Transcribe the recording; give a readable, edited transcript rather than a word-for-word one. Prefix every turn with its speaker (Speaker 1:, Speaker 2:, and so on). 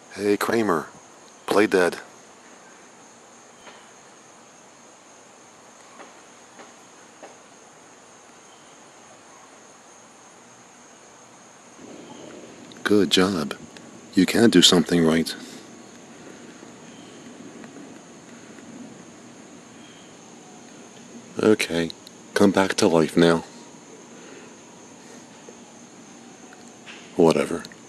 Speaker 1: Hey Kramer, play dead. Good job. You can do something right. Okay, come back to life now. Whatever.